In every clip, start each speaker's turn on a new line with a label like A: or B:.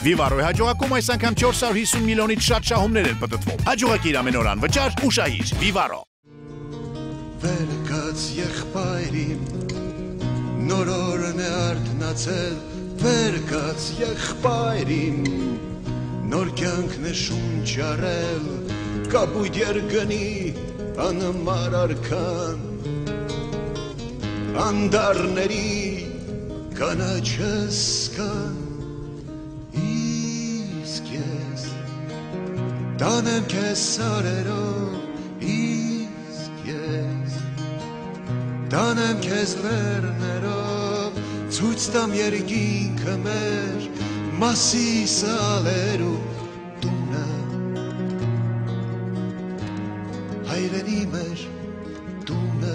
A: Vivaro-ի հաջողակում այս անգամ 450 միլիոնից շատ շահումներ են պտտվում։ Հաջողակիր ամեն օր անվճար ու շահիր Vivaro։
B: Վերկաց եղբայրին նոր օրն է արթնացել, վերկաց եղբայրին նոր կյանքն է շունչ արել, կապույտ երկնի անմար արքան, անդարների կանաչս կան, իսկ ես տանեմ քեզ սարերով, իսկ ես տանեմ քեզ լեռներով, ցույց տամ երկինքը մեր Մասիսալերու տունը, հայրենի մեր տունը։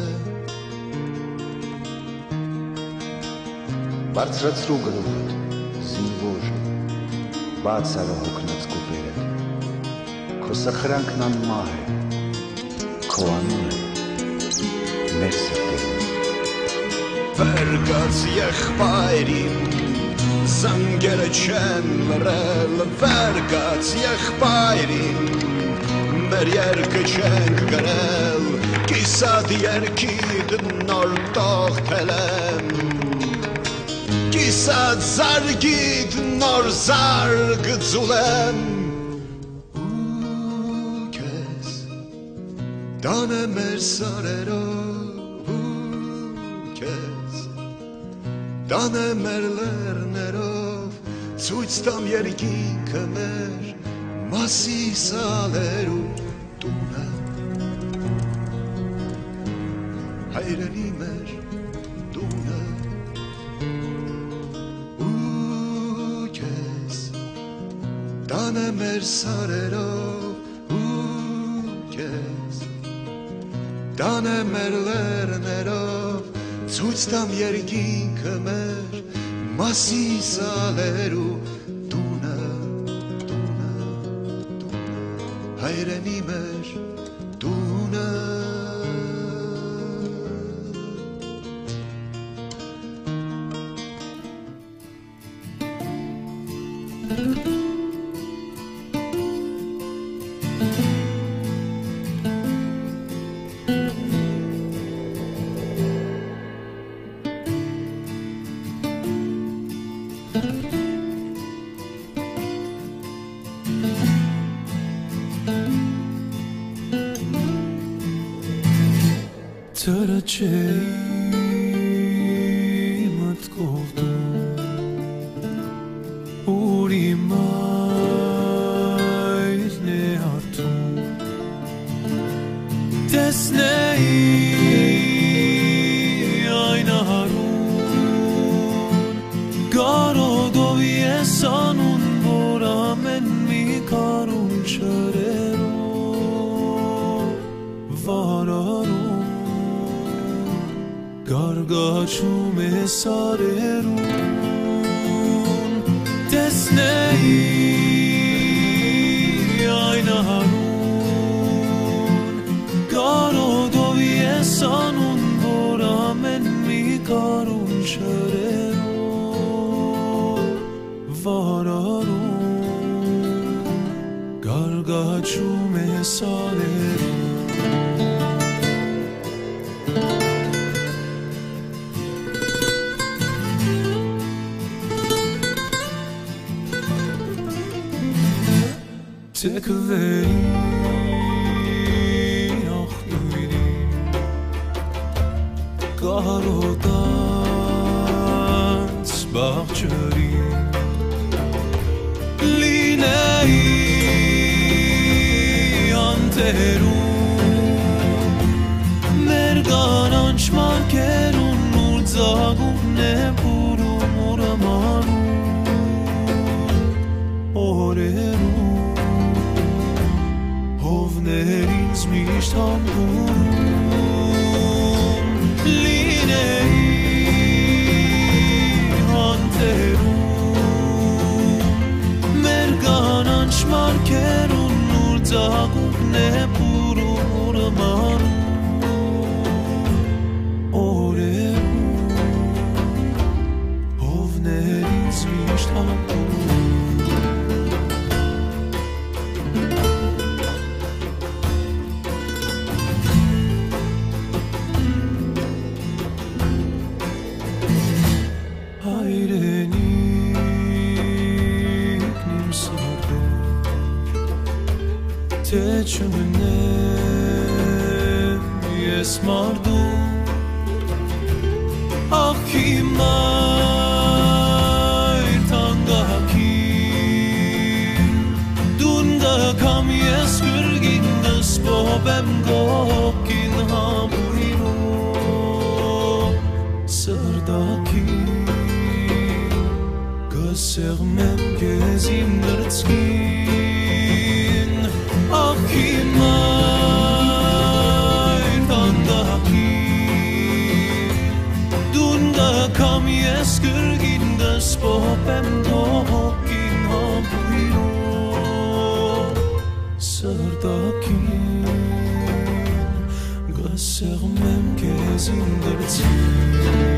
C: Բարձրացրու գլուխդ, զինվոր, բաց արա հոգնած կուպերը, քո սխրանքն անմահ է, քո անունը մեր սրտերում։
B: Վերկաց եղբայրին զանգերը չեն լռել, վերկաց եղբայրին մեր երկը չենք գրել, կիսատ երկիդ նոր տողթել եմ, կիսատ զարգիդ նոր զարգ ձուլեմ, ու կեզ տանը մեր սարերով, ու կեզ տանը մեր լեռներով, ցույց տամ երկինքը մեր Մասիսալերու տունը, հայրենի մեր տունը, ու կեզ տանը մեր սարերով, ու կեզ տանը մեր լեռներով, ցույց տամ երկինքը մեր Մասիսալերու տունը, հայրենի մեր տունը։
D: Tărăcei mătkov tu uri mai ne hartu tesnei ayna harun garodovi esanun voramen mi karun çarero vararo Gargaçum esarerun tesnei ayna harun garodovi esanun voramen mi karun çarero vararun gargaçum esarerun Tekveri ah duydim Karodan bahçeri Linei anteru Merganan şmarkerun nurzagun ne puru muramanu Oreru Hovnerins mishт hamburun Linei anterun Merganan şmarkerun nurzagun ne puru muramanu Oreru Hovnerins mishт hamburun թե չմնեմ ես մարդու ախի մայր թանգահակին դունդը կամ ես գրգին դսպոբ եմ գոքին համույրու սրդակին գսեղմ եմ կեզ իմ նրցքին ախի մայր թանգահակին դունդը կամ ես գրգին դսպոբ եմ գոքին համույրու սրդակին գսեղմ եմ կեզ իմ նրցքին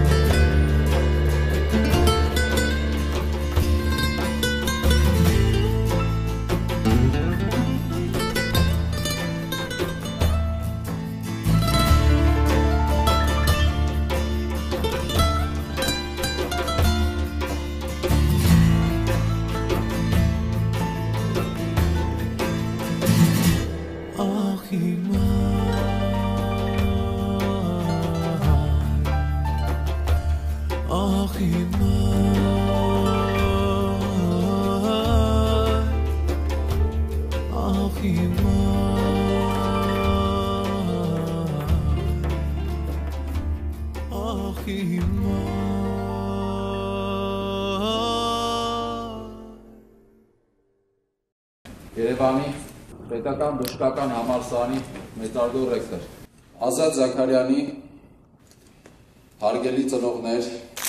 E: Երևանի պետական բժշկական համալսարանի մեծարգո ռեկտոր Ազատ Զաքարյանի հարգելի ծնողներ,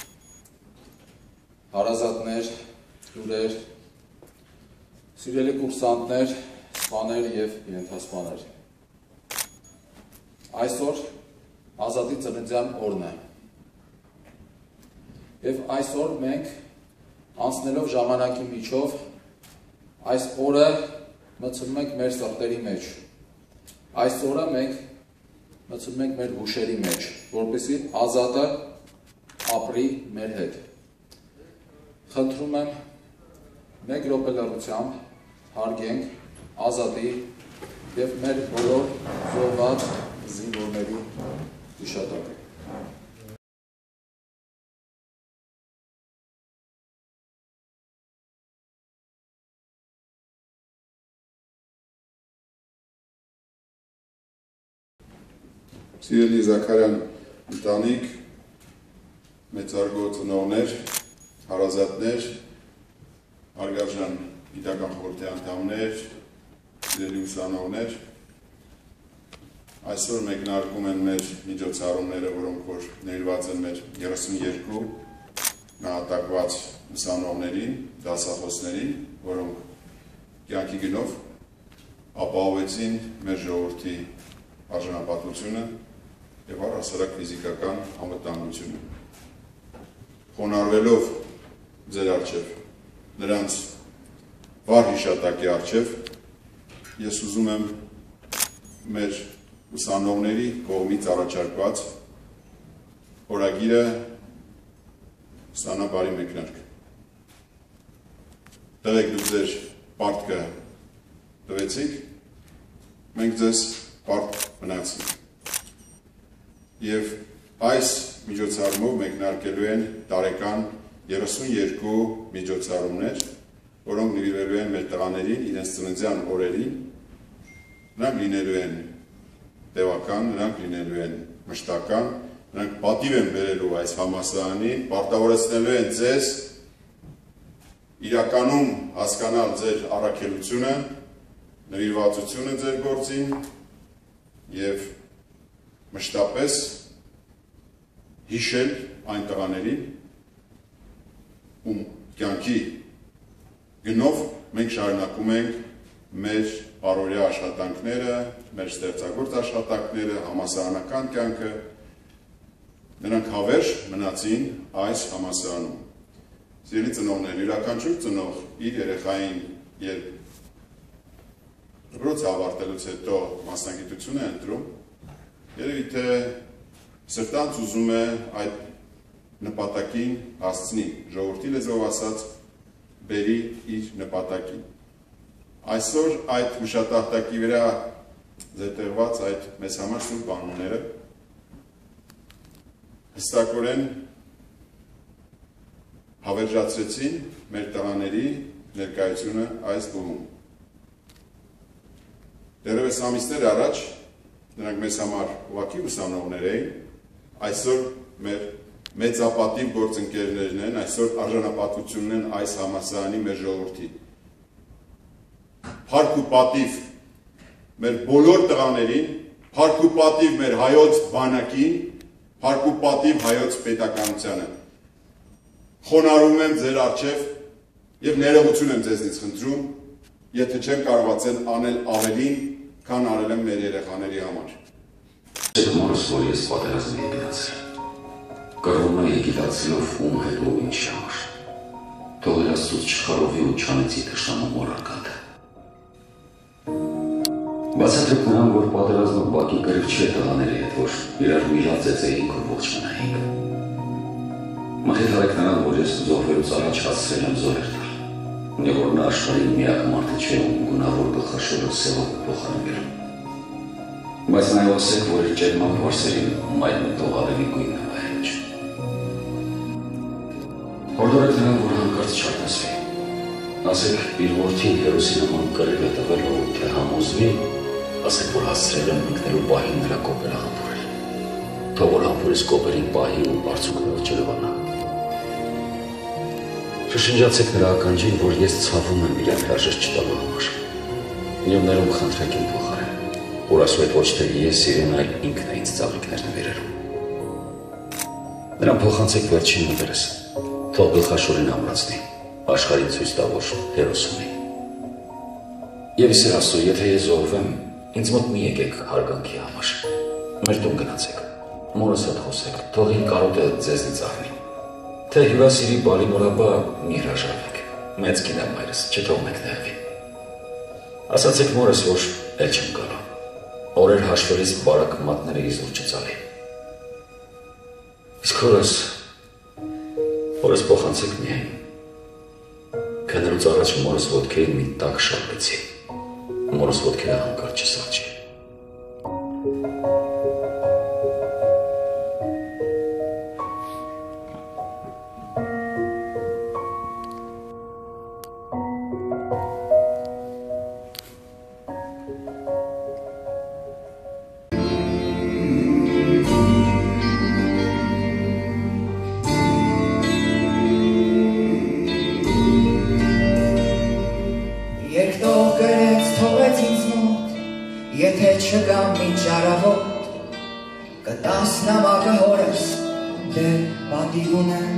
E: հարազատներ, հյուրեր, սիրելի կուրսանտներ, սպաներ և ենթասպաներ։ Այսօր Ազատի ծննդյան օրն է։ Եվ այսօր մենք անցնելով ժամանակի միջով այս օրը մտցնում ենք մեր սրտերի մեջ։ Այս օրը մենք մտցնում ենք մեր հուշերի մեջ, որպեսզի Ազատը ապրի մեր հետ։ Խնդրում եմ մեկ րոպե լռությամբ հարգենք Ազատի և մեր բոլոր զոհված զինվորների հիշատակը։
F: Սիրելի Զաքարյան ընտանիք, մեծարգո ծնողներ, հարազատներ, հարգարժան գիտական խորհրդի անդամներ, սիրելի ուսանողներ, այսօր մեկնարկում են մեր միջոցառումները, որոնք որ ներված են մեր 32 նահատակված ուսանողներին, դասախոսներին, որոնք կյանքի գնով ապահովեցին մեր ժողովրդի արժանապատվությունը և առհասարակ ֆիզիկական անվտանգությունը։ Խոնարհվելով ձեր առջև, նրանց վառ հիշատակի առջև, ես ուզում եմ մեր ուսանողների կողմից առաջարկված օրագիրը ստանա բարի մեկնարկ։ Տվեք դուք ձեր պարտքը տվեցիք, մենք ձեզ պարտ մնացինք։ Եվ այս միջոցառումով մեկնարկելու են տարեկան 32 միջոցառումներ, որոնք նվիրվելու են մեր տղաներին իրենց ծննդյան օրերին, նրանք լինելու են տևական, նրանք լինելու են մշտական, նրանք պատիվ են բերելու այս համալսարանին, պարտավորեցնելու են ձեզ իրականում հասկանալ ձեր առաքելությունը, նվիրվածությունը ձեր գործին և մշտապես հիշել այն տղաներին, ում կյանքի գնով մենք շարունակում ենք մեր առօրյա աշխատանքները, մեր ստեղծագործ աշխատանքները, համալսարանական կյանքը, նրանք հավերժ մնացին այս համալսարանում։ Սիրելի ծնողներ, յուրաքանչյուր ծնող իր երեխային երբ դպրոցը ավարտելուց հետո մասնագիտություն է ընտրում, երևի թե սրտանց ուզում է այդ նպատակին հասցնի, ժողովրդի լեզվով ասած, բերի իր նպատակին։ Այսօր այդ հուշատախտակի վրա զետեղված այդ մեզ համար սուրբ բանուները հստակորեն հավերժացրեցին մեր տղաների ներկայությունը այս բուհում։ Դեռևս ամիսներ առաջ նրանք մեզ համար ուղղակի ուսանողներ էին, այսօր մեր մեծապատիվ գործընկերներն են, այսօր արժանապատվությունն են այս համալսարանի մեր ժողովրդի։ Փառք ու պատիվ մեր բոլոր տղաներին, փառք ու պատիվ մեր հայոց բանակին, փառք ու պատիվ հայոց պետականությանը։ Խոնարհում եմ ձեր առջև եւ ներողություն եմ ձեզնից խնդրում, եթե չեմ կարողացել անել ավելին, քան արել եմ մեր երեխաների համար։
G: Մորս, որ ես պատերազմի եմ գնացել, կռվում էի գիտացելով ում հետ ու ինչ համար, թողել Աստծուց չխարովի ու չանեցի թշնամու մոռակալը։ Բացատրեք նրան, որ պատերազմը բակի կրիվ չէ տղաների հետ, որ իրար միլացեց էինք ու ողջ մնայինք։ Մխիթարեք նրան, որ ես զոհվելուց առաջ հասցրել եմ զորեր տալ, և որ նա աշխարհի միակ մարդը չէ, ում գունավոր գլխաշորը սևով փոխանցվելու։ Բայց նաև ասեք, որ իր ջերմակ վարսերին մայր մտող ավելի գույնն է վայելիչ։ Հորդորեք նրան, որ հանկարծ չարտնասվի։ Ասեք, իր որդին հերոսի նման կռիվ է տվել, թե համոզվի, ասեք, որ հասցրել եմ ընկնելու պահին նրա կոպերը համբուրել, թող որ համբուրես կոպերին պահի ու բարձունքներով չլվանա։ Շշնջացեք նրա ականջին, որ ես ցավում եմ իրեն հրաժեշտ չտալու համար, և ներում խնդրեք իմ փոխարեն, որ ասում եք ոչ թե ես իրեն, այլ ինքն է ինձ ծաղիկներ նվիրելու։ Նրան փոխանցեք վերջին նվերս, թող գլխաշորին ամրացնի, աշխարհին ցույց տա, որ հերոս ունի։ Եվ իսեր Աստծո, եթե ես զոհվեմ, ինձ մոտ մի եկեք հարգանքի համար, մեր տուն գնացեք, մորս հետ խոսեք, թող իմ կարոտը ձեզնից առնի, թե հյուրասիրի բալիմորաբա մի հրաժարվեք, մեծ կին է մայրս, չթողնեք նեղվի։ Ասացեք մորս, որ էլ չեմ գալու, օրեր հաշվելիս բարակ մատները իզուր չծալի։ Իսկ հորս փոխանցեք միայն, քնելուց առաջ մորս ոտքերին մի տակ շարպեցի, մորս ոտքերը հանկարծ չսառչի։
H: Եթե չգամ մինչ առավոտ, կտաս նամակը հորս, դե պատիվ ունեմ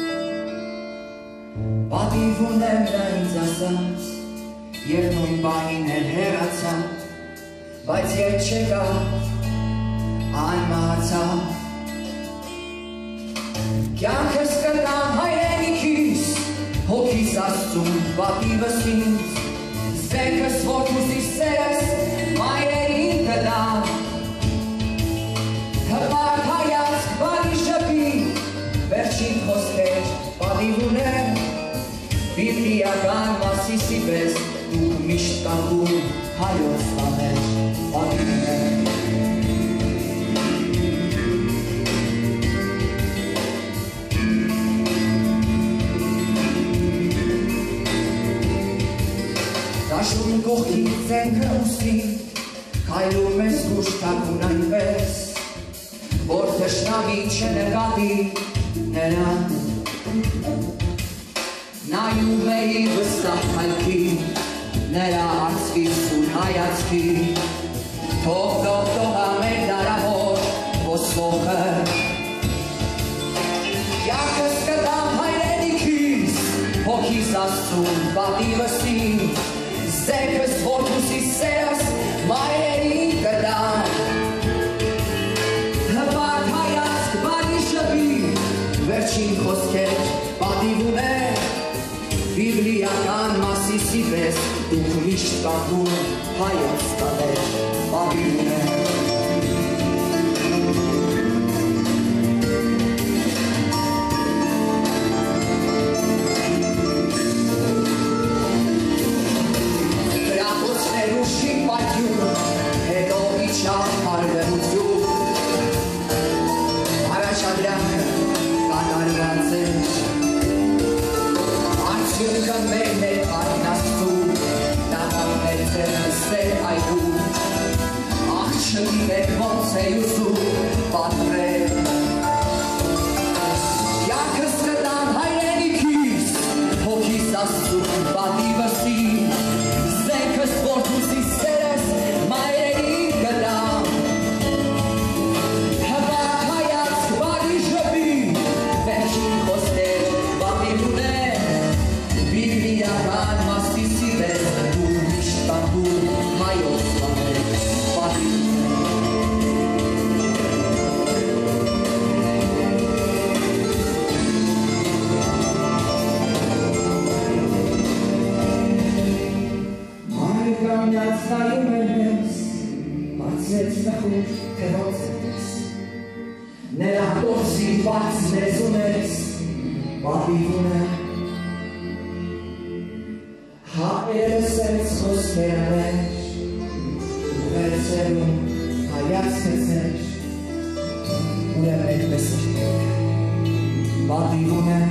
H: նա ինձ ասաց, և նույն պահին էլ հեռացավ, բայց երբ չեկավ, այն մահացավ։ Կյանքս կտամ հայրենիքիս, հոգիս Աստծուն պատիվս ինձ, զենքս որդուս սերս, մայրերին կտամ, հպարտ հայացք բարի շպի, վերջին խոսքեր պատիվ ունեմ, բիբլիական մասիսի պես դուք միշտ կանգուն հայոց տաներ պատիվ ունեմ։ Դաշուն կողքի զենքը ուսին, քայլում ես զգուշ թաքուն այնպես, որ թշնամի չնկատի նրան։ Նայում էի վստահ քայլքի, նրա արծվի սուր հայացքի, թող դողդողա մեր դարավոր ոսողը։ Կյանքս կտամ հայրենիքիս, հոգիս Աստծուն պատիվս ինձ, զենքս որդուսի սերս, մայրերին կտամ, հպարտ հայացք բարի շպի, վերջին խոսքեր պատիվ ունեմ, բիբլիական մասիսի պես դուք միշտ կանգուն հայոց տաներ պատիվ ունեմ։ Գիտեք ոնց է ուսում պատրել Կյանքս կտամ հայրենիքիս Հոգիս աստծուն պատիվսին Զենքս որդուսի սերս մայրերի կտամ Հպատ հայացք բարի ժպի Վերջին խոսքեր պատիվ ունեն Բիբլիական մասիսի պես դու միշտ բամբում հայոց բաներ պատիվ Մայրկամյաց նայում էր մեզ, բացեց նխուր, թե ոնց ես Նրա կորսի բաց մեզ ունես, պատիվ ունեն Հայերս ես խոսքերը մեջ, վերցերում հայացքս մեջ Ուրեմ այդպես չեք, պատիվ ունեն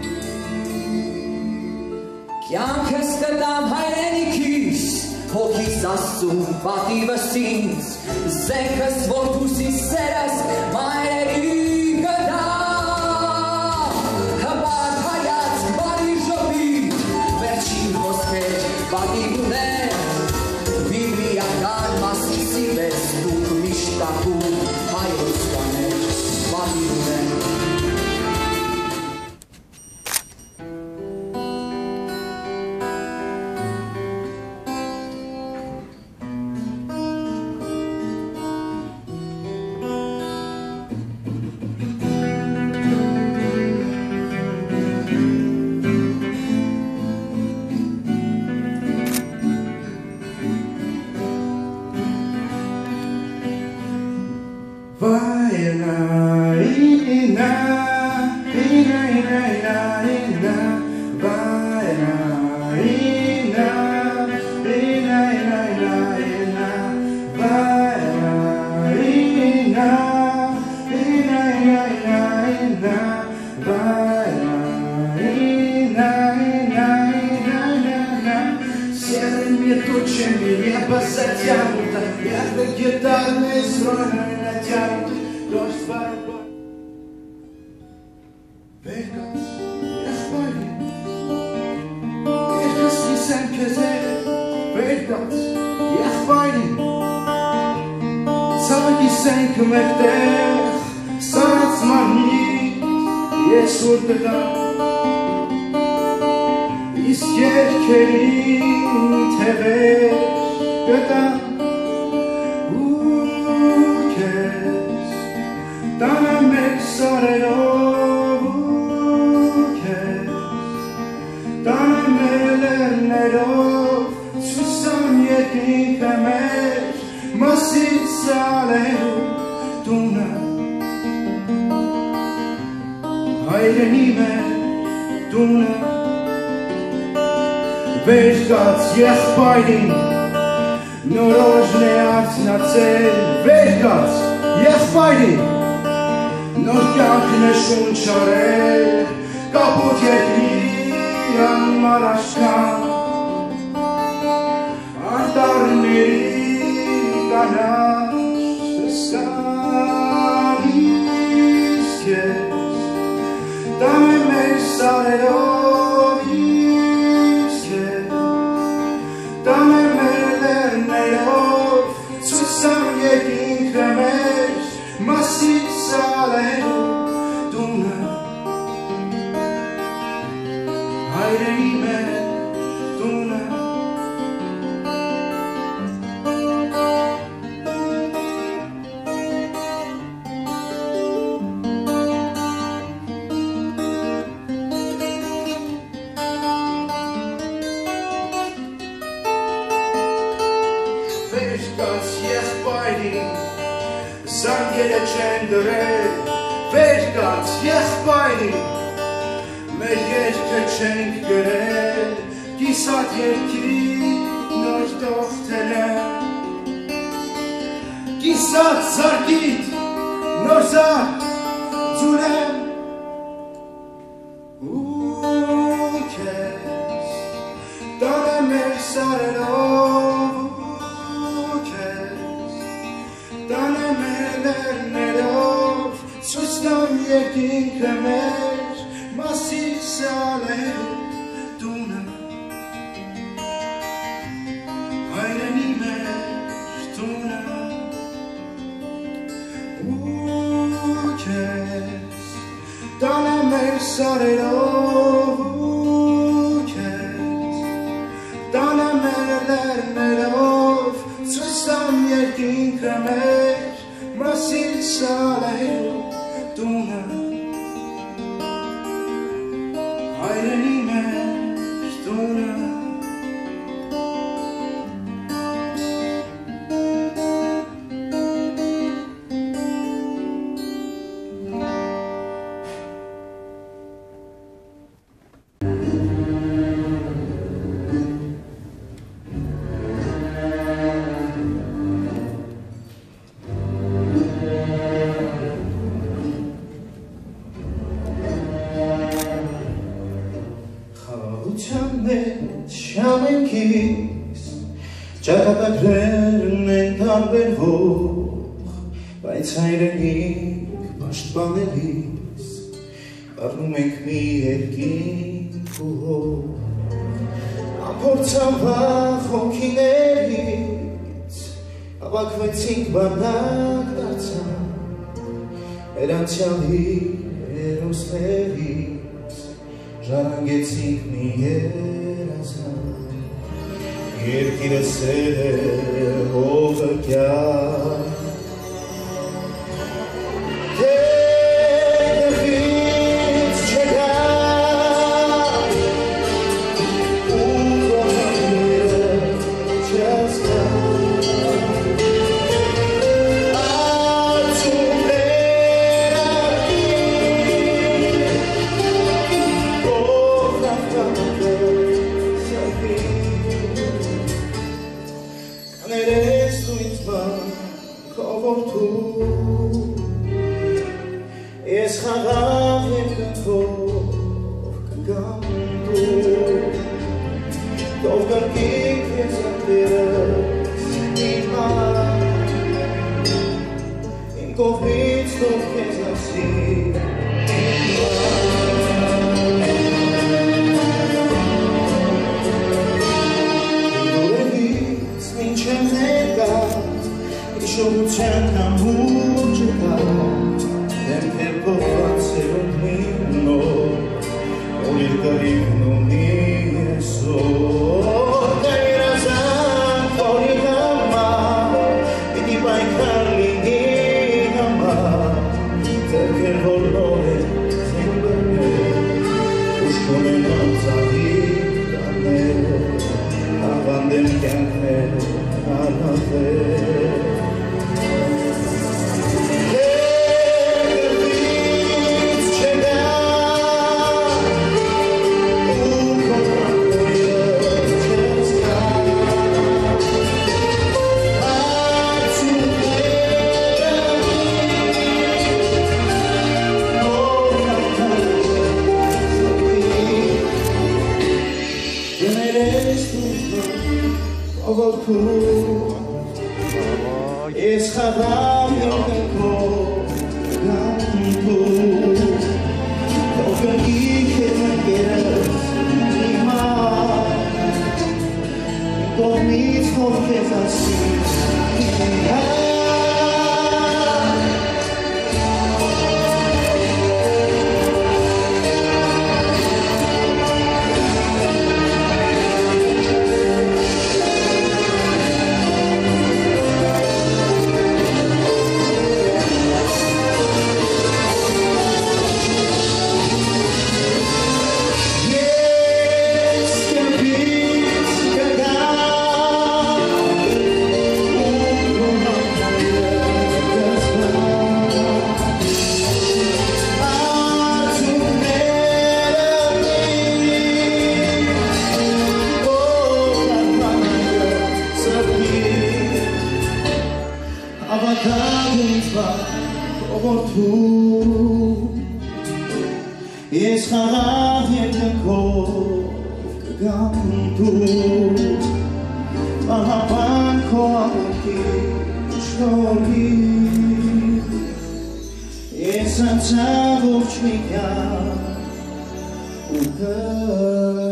H: Կյանքս կտամ հայրենիքիս, հոգիս աստծուն պատիվս ինձ Զենքս որդուսի սերս մայրերի կտամ Հպատ հայացք բարի ժպի, վերջին խոսքեր պատիվ ունեն Բիբլիական մասիսի պես դուք միշտ տակում հայոց բաներ պատիվ ունեն
I: Եղբայրին նորոժն է արթնացել վերգած եղբայրին նոր կյանքն է շունչարել կապոտ երկրի անմար աշխան անտառների կանաչ սկալիս քեզ տամ է մեր սարերով Վերգած եղբայրին մեր երկը չենք գրել կիսատ երկրի նոր տողթել են կիսատ զարգիտ նոր զարգ ձուր են ու քեզ տանը մեր սարերով ու քեզ Ցույցտամ երկինքը մեր Մասից սալերու տունը Հայրենի մեր տունը Ու քեզ Տանեմ մեր սարերով Ու քեզ Տանեմ մեր լերներով Ցույցտամ երկինքը մեր Մասից սալերու տունը Հայրենի մեր տունը Ճակատագրերն են տարբերվող, բայց հայրենիք պաշտպանելիս առնում ենք մի երկինք ու հող Ամփորձան վախ հոգիներից հավաքվեցինք բանակ դարձան մեր անցյալի հերոսներից ժառանգեցինք մի երազանք Երկիրը սեր է հողը կյանք Տեղից չգա ու կողմերը չազգա Արցումներ ակի կողնավկանքը սրբի Ներես դու ինձ բան քո որդու Ես խաղաղ եմ կնքով կգամ դու Թող կրկի քեզ ատերս իմ համար Իմ կողմից թող քեզ ասի Շողության համուր չկա Դեմքեր փոխված սերունդ նոր Որ երկարիվն ունի այսօր Դա երազանք որի համար Պիտի պայքար լինի համար Ձեռքեր որ նոր է զին բրներ Ուշք ունենան ծաղի տաներ Ավանդեմ կյանքներ անհատեր Ես խաղաղ եմ կնքով գամ դու Թող կրկի քեզ ընկերս հիմա Իմ կողմից թող քեզ ասի Ես խաղաղ եմ կնքով կգամ դու Ահապան քո աղոքի շնորհի Ես Դարձավ ողջ մի կյանք ու